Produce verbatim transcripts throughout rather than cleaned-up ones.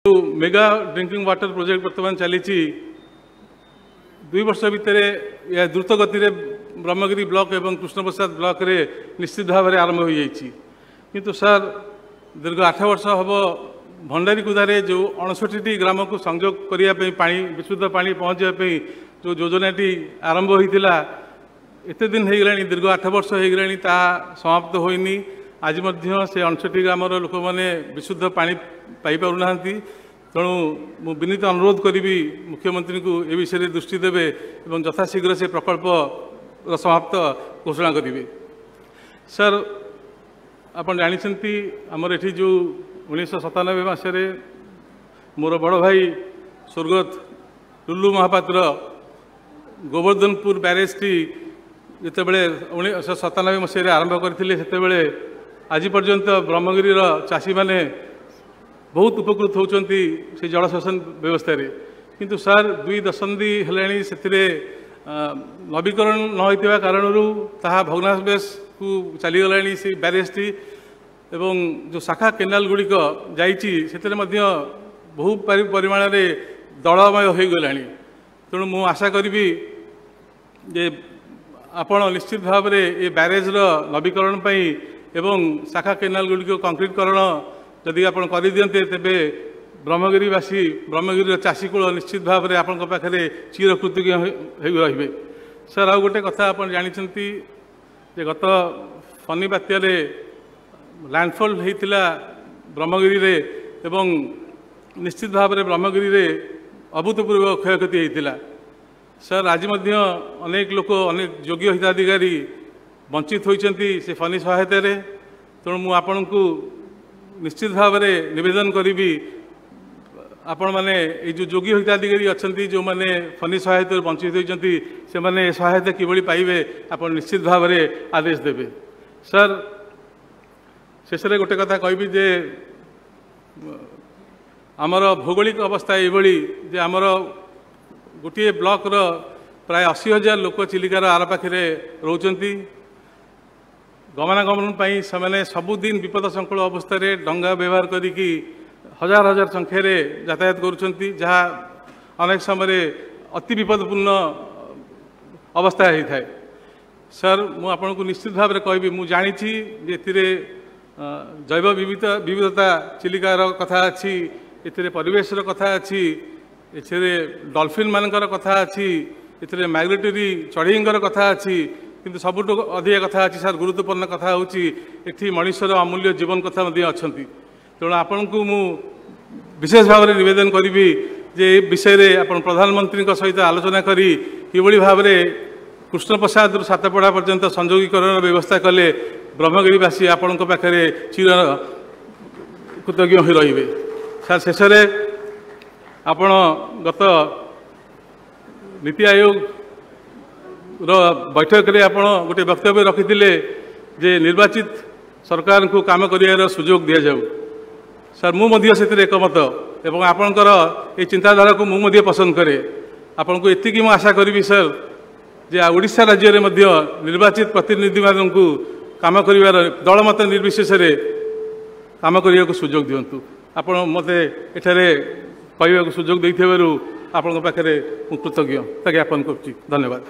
Mega drinking water project बर्तमान चली दुई वर्ष भितर यह द्रुत गति ब्रह्मगिरी ब्लॉक एवं कृष्णप्रसाद ब्लॉक रे निश्चित भाव में आरंभ हो जाइए किंतु सर दीर्घ आठ वर्ष हम भंडारी कुदारे जो अड़सठी ग्राम को संयोग करने पानी विशुद्ध पानी पहुँचापी जो योजनाटी आरंभ होता एत दिन हो गला दीर्घ आठ वर्ष हो गला ता समाप्त होनी आज से अड़सठी ग्राम लोक मैंने विशुद्ध पानी पाईपारूना तेणु मु विनीत अनुरोध करी मुख्यमंत्री को ए विषय में दृष्टि देवे और यथाशीघ्र से प्रकल्प समाप्त घोषणा करेंगे। सर आप जानते आमर ये जो उन्नीस सतानबे मसीह मोर बड़ भाई स्वर्गत टुल्लू महापात्र गोवर्धनपुर बैरेज टी जितेबले उन्नीस सतानबे मसीह आरंभ करते आज पर्यंत ब्रह्मगिरी चाषी मैंने बहुत उपकृत होती से जलसेचन व्यवस्था रे किंतु सर दुई दशंधि है से नवीकरण न होता कारण ताहा भग्नावशेष को चलीगला से बैरेज टी एवं जो शाखा केनाल गुड़िक जाइए बहु परिमाण में दलमय हो गला तेणु मु आशा करी जे आपण निश्चित भाव में ये बैरेज नवीकरण पाई एवं शाखा केनाल गुड़िक कंक्रीटकरण जदि आप कर दियंते तेबे ब्रह्मगिरीवासी ब्रह्मगिरी चाषी कूल निश्चित भाव में आपण पाखे चिरकृतज्ञ रे। सर आउ गोटे कथा आप जानते गत फनी बात्यार लैंडफॉल होता ब्रह्मगिरी रे एवं निश्चित भाव में ब्रह्मगिरी रे अभूतपूर्व क्षयक्षति होता। सर आज अनेक लोक अनेक योग्य हिताधिकारी वंचित होती से फनी सहायता तेणु मु आपण को निश्चित भाव में निवेदन करी आपण मैंने जो योग्य हिताधिकारी अच्छा जो मैंने फनी सहायता वंचित होती से मैंने सहायता किभली पाइबे आप निश्चित भाव में आदेश देवे। सर शेष में गोटे कथा कहबी जे आमर भौगोलिक अवस्था ये जे आमर गोटे ब्लॉक रो प्राय अशी हजार लोक चिलिकार आर पाखे रोचंती गमनागमन से सबुदिन विपद संकुल अवस्था डंगा व्यवहार करी हजार हजार संख्यार यातायात करुँच जहाँ अनेक समय अति विपदपूर्ण अवस्था होता है। सर मुझे निश्चित भाव में कहबी मु जानी जे जैव विविधता विविधता चिलिकार कथा अच्छी ए परिवेश कथा अच्छी ए डॉल्फिन मानकर कथा अच्छी ए माइग्रेटरी चढ़ईर कथा अच्छी किंतु सबुठ अधिक कथा अच्छी सर गुरुत्वपूर्ण कथा होती मनुष्यर अमूल्य जीवन कथा अच्छा तेणु आपण को मु विशेष भाव में निवेदन करी जे विषय रे आपण प्रधानमंत्री सहित आलोचना करी किभली भाव में कृष्णप्रसाद रु सातपड़ा पर्यंत संयोगीकरण व्यवस्था कले ब्रह्मगिरीवासी आपण पाखे चिर कृतज्ञ हो रही। सर शेष आपण गत नीति आयोग रो बैठक रे आपण गोटे वक्तव्य रखिथिले जे निर्वाचित सरकार को काम करियार सुजोग दिया जाऊ। सर मु मध्य से एकमत एवं आपणकर ये चिंताधारा को मुझे पसंद करे आपण को एतिकी मु आशा करी सर जे ओडिशा राज्य रे मध्य निर्वाचित प्रतिनिधि मान को काम करिवार दल मत निर्विशेष रे काम करिया को सुजोग दियंतु। आपण मते एठारे कहवा को सुजोग दैथिबारु आपण पाखरे मु कृतज्ञ ज्ञापन करछि। धन्यवाद।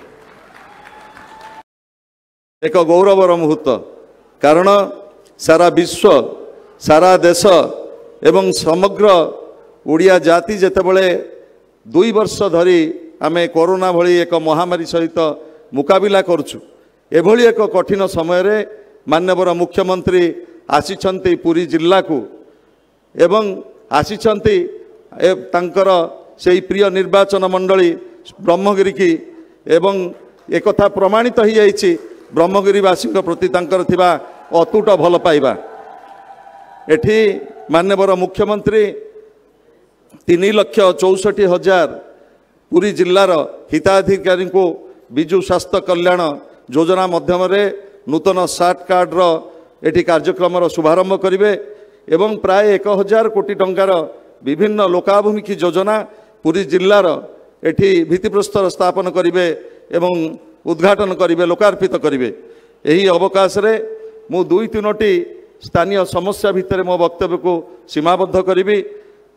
एक गौरवर मुहूर्त कारण सारा विश्व सारा देश एवं समग्र ओडिया जाति जेतेबेले दुई वर्ष धरी आमे कोरोना भली एक महामारी सहित मुकाबिला करछु एभली एक कठिन समय रे माननीय मुख्यमंत्री आसीछंती पुरी जिल्ला को एवं आसीछंती तांकर सेही प्रिय निर्वाचन मंडली ब्रह्मगिरी की एवं एक कथा प्रमाणित हो जाइछि ब्रह्मगिरीवासी प्रति तांकर थिबा अतुट भल पाइबा। एठी माननीय मुख्यमंत्री तीन लक्ष चौसठी हजार पुरी जिल्लार हिताधिकारी को विजु स्वास्थ्य कल्याण योजना मध्यम नूतन सार्ट कार्ड रो एठी कार्यक्रम शुभारंभ करिवे एवं प्राय एक हजार कोटी टंकार विभिन्न लोकाभिमुखी योजना पुरी जिल्लार एठी भित्तिप्रस्तर स्थापन करिवे एवं उद्घाटन करिवे लोकार्पित करिवे। एही अवकाश रे मु दुई तीनोटी स्थानीय समस्या भितर मो वक्तव्य को सीमाबद्ध करी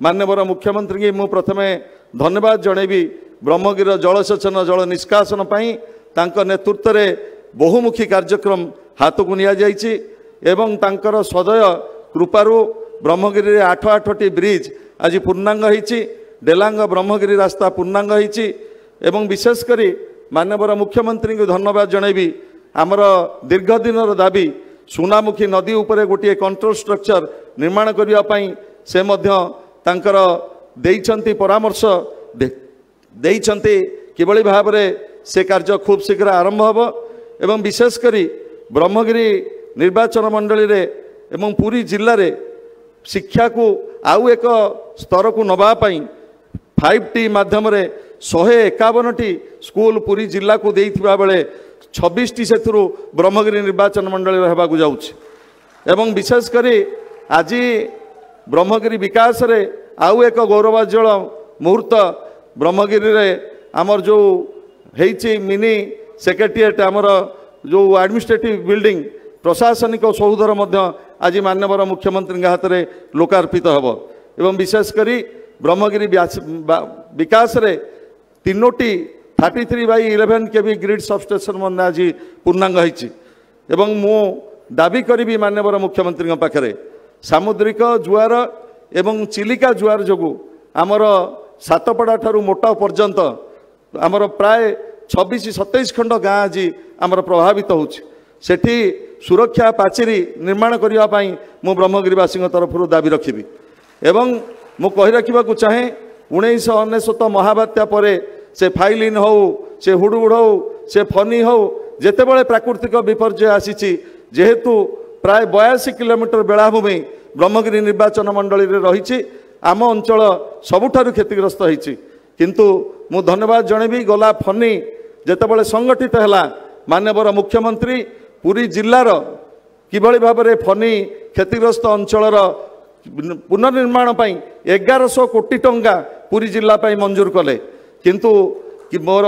माननीय मुख्यमंत्री की मु प्रथमे धन्यवाद जनइबी ब्रह्मगिर जलसेचन जल निष्कासन पाई तांको नेतृत्व रे बहुमुखी कार्यक्रम हाथ को निया जाइछि एवं तांकर सदय कृपारू ब्रह्मगिरी आठ आठटी ब्रिज आज पूर्णांग होइछि डेलांग ब्रह्मगिरी रास्ता पूर्णांग होइछि एवं विशेषकर माननीय मुख्यमंत्री को धन्यवाद जनइबी आमर दीर्घ दिन दाबी सुनामुखी नदी उपरे गोटे कंट्रोल स्ट्रक्चर निर्माण करने से मध्य तांकर देइछंती परामर्श दे देइछंती किभली भाव में से कार्य खूब शीघ्र आरंभ होब एवं विशेषकर ब्रह्मगिरी निर्वाचन मंडली रे एवं पूरी जिले में शिक्षा को आउ एक स्तर को नवापाई फाइव टी मध्यम शहे एकावन टी स्कूल पूरी जिला को देइथिबा बेले छब्बीस टी से ब्रह्मगिरी निर्वाचन मंडली होगाक जाउछि एवं विशेषकर आज ब्रह्मगिरी विकास रे आउ एक गौरवाज्वल मुहूर्त ब्रह्मगिरी रे आमर जो हेइछि मिनी सेक्रेटेरिएट आमर जो एडमिनिस्ट्रेटिव बिल्डिंग प्रशासनिक सौधर मध्य आज माननीय मुख्यमंत्री हाथ में लोकार्पित होब एवं विशेषकर ब्रह्मगिरी विकास रे तीनोटी thirty three by eleven K V grid substation मन आज पूर्णांग होइछि एवं मु दाबी करी माननीय मुख्यमंत्री पाखे सामुद्रिक जुआर एवं चिलिका जुआर जोगु आमर सातपड़ा ठारू मोटा पर्यंत आमर प्राय छब्बीस सत्ताईस खंड गाँ आज आमर प्रभावित होछि सेठी सुरक्षा पाचेरी निर्माण करने मु ब्रह्मगिरीवासी तरफ दाबी रखी एवं मु कही रखा चाहे उन्नीस अनेशत महाबात्या पर से फाइलिन हो से हुडुहुड हो से फनी हो जेते बड़े प्राकृतिक विपर्यय आसी जेहेतु प्राय बयासी किलोमीटर बेलाभूमि ब्रह्मगिरी निर्वाचन मंडली रे रही आम अंचल सबुठारु क्षतिग्रस्त होइछि किंतु मु धन्यवाद जनइबी गला फनी जेते बड़े संगठित हैला माननीय मुख्यमंत्री पूरी जिलार किभली भाव में फनी क्षतिग्रस्त अंचलर पुनर्निर्माण एगार सौ कोटी टंका पूरी जिला मंजूर कले किंतु कि मोर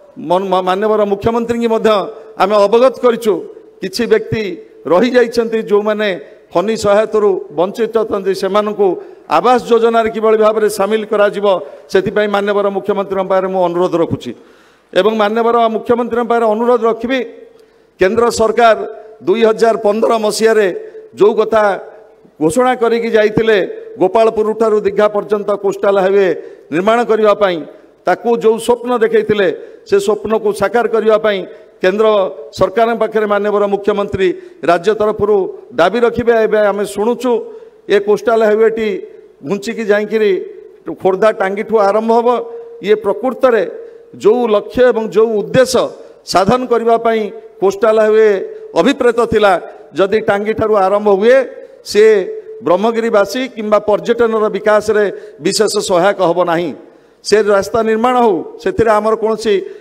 माननीय मुख्यमंत्री की मध्य आम अवगत करिछु किछि व्यक्ति रही जाइछन्ति जो माने फनी सहायता वंचित अछन्ति सेमानकु आवास योजना किभली भाव में सामिल करा जिवो सेथिपई माननीय मुख्यमंत्री पाखरे मु अनुरोध रखुछि एवं माननीय मुख्यमंत्री पाखरे अनुरोध रखिबी केंद्र सरकार दुई हजार पंद्रह मसीह जो कथा घोषणा करिकी जाइतिले गोपालपुर ठारू दीघा पर्यंत कोस्टाल हाईवे निर्माण करने ताकू जो स्वप्न देखते से स्वप्न को साकार करने केंद्र सरकार पाखे माननीय मुख्यमंत्री राज्य तरफ दाबी रखिबे एवं आम शुणुचु ये कोस्टाल हाईवे टी घुंचिकी जाइकिरी खोर्धा टांगी ठू आरंभ होब ये प्रकृत में जो लक्ष्य एवं जो उद्देश्य साधन करने कोस्टाल हाईवे अभिप्रेत थिला जदि टांगी ठारू आरंभ हुए से ब्रह्मगिरीवासी किंबा पर्यटन विकास रे विशेष सहायक होब नाही से रास्ता निर्माण हो से आमर कौन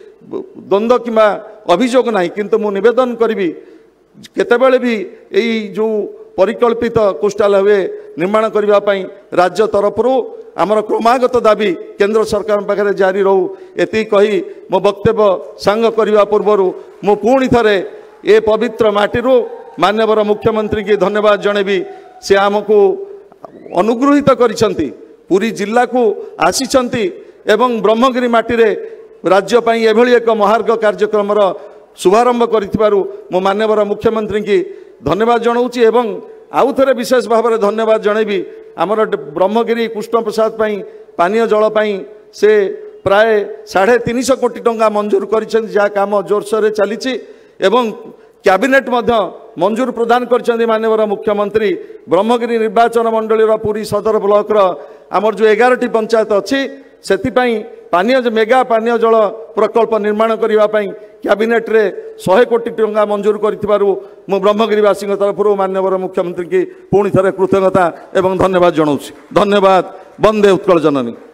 द्वंद्व किंबा अभियोग नहीं किंतु मु निवेदन करी केतेबेले भी यही जो परिकल्पित कोस्टाल हाईवे निर्माण करने राज्य तरफ आमर क्रमागत दाबी केंद्र सरकार पाखे जारी रहू एति कही मो वक्तव्य सांग करने पूर्वर मु पुणी थरे ए पवित्र माटीरू माननीय मुख्यमंत्री की धन्यवाद जनइबी से आमको अनुग्रहित करिसंती पूरी जिला को आसीचंती एवं ब्रह्मगिरी माटी रे राज्य पई एभली एक महार्ग कार्यक्रम शुभारंभ करिथिबारु मो माननीय मुख्यमंत्री की धन्यवाद जनाऊँगी एवं आउ थे विशेष भाव में धन्यवाद जनइबी आमर ब्रह्मगिरी कृष्ण प्रसाद पाई पानीय जल पाई से प्राय साढ़े तीन सौ कोटी टंका मंजूर करिसेंती जहाँ काम जोरसोर चली एवं कैबिनेट मध्य मंजूर प्रदान करछन्ती माननीय मुख्यमंत्री ब्रह्मगिरी निर्वाचन मंडली पूरी सदर ब्लॉक आमर जो एगार टी पंचायत अच्छी से पानीय मेगा पानीय जल प्रकल्प निर्माण करने कैबिनेट रे सौ कोटी टंका मंजूर करिथिबारु मु ब्रह्मगिरीवासी तरफ माननीय मुख्यमंत्री की पुणी थे कृतज्ञता एवं धन्यवाद जनाऊँ। धन्यवाद। वंदे उत्कल जननी।